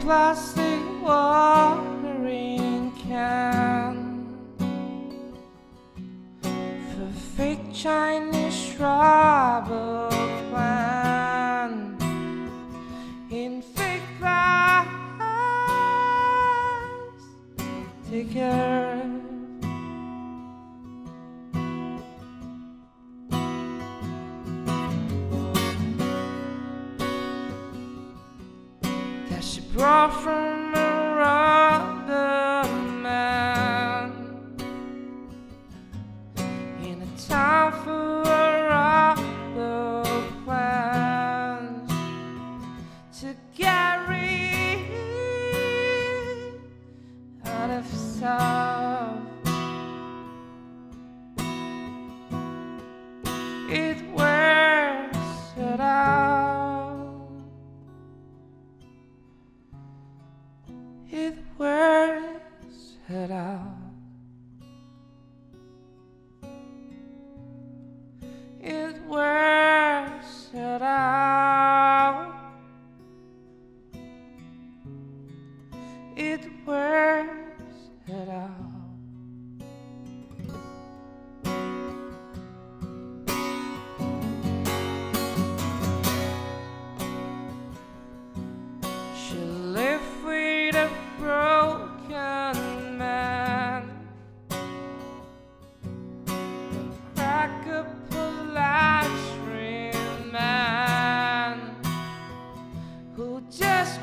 plastic watering can for fake Chinese rubber plant in fake plastic earth. That she brought from another man in a time for rubber plants to carry out of sight. It wears it out. It wears it out. It wears it out. It wears it out. She lived with a broken man, crack a polystyrene man who just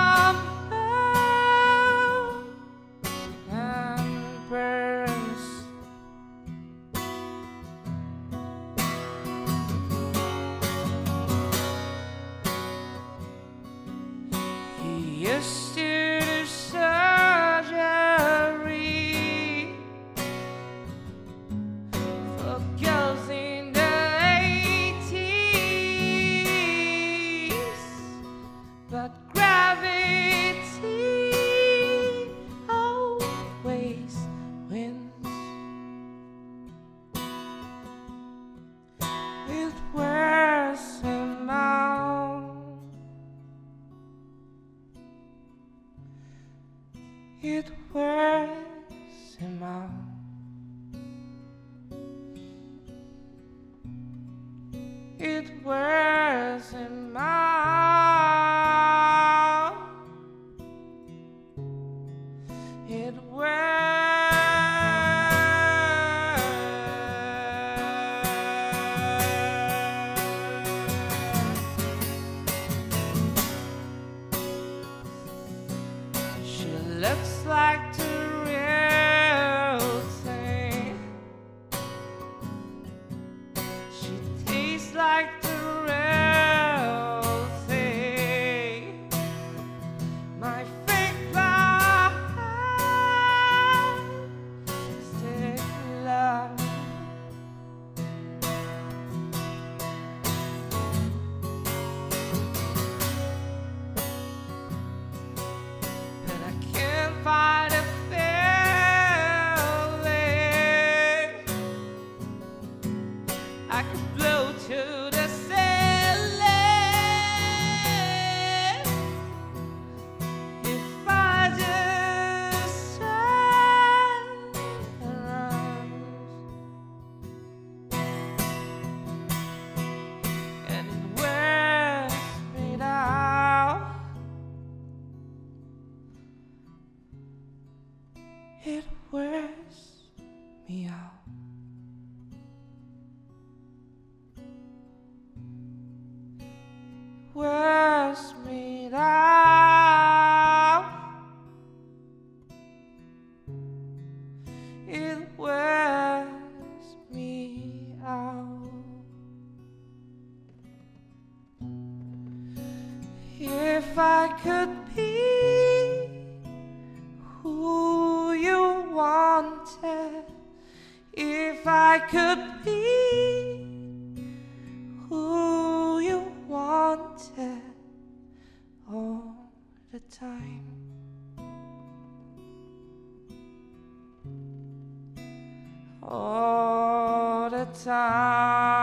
crumbled and burns. He used to do surgery for girls in the 80s, but gravity always wins. It wears him out. It wears him out. It wears him out. It She looks like the real thing. She tastes like the real thing. My fake plastic love. But I can't find a feeling I could blow to the ceiling if I just turn around. And it wears me down. It wears me out. Wears me down. It wears me out. If I could be who you wanted, if I could be who you wanted all the time, all the time.